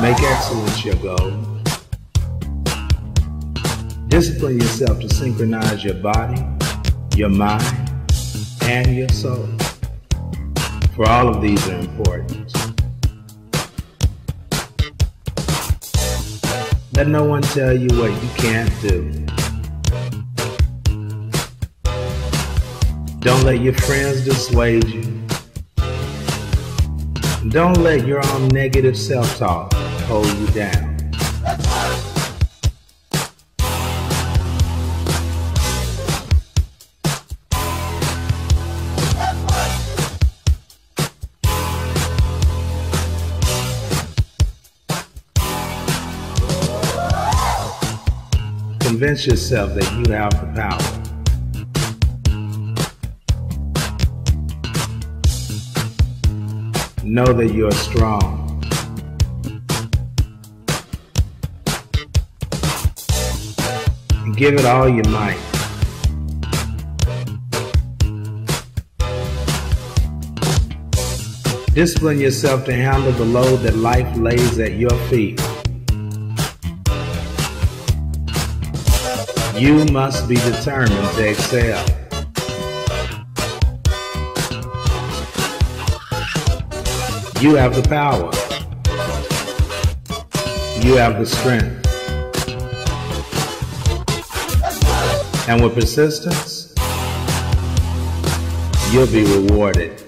Make excellence your goal. Discipline yourself to synchronize your body, your mind, and your soul. For all of these are important. Let no one tell you what you can't do. Don't let your friends dissuade you. Don't let your own negative self-talk hold you down. Convince yourself that you have the power. Know that you're strong. Give it all you might. Discipline yourself to handle the load that life lays at your feet. You must be determined to excel. You have the power. You have the strength. And with persistence, you'll be rewarded.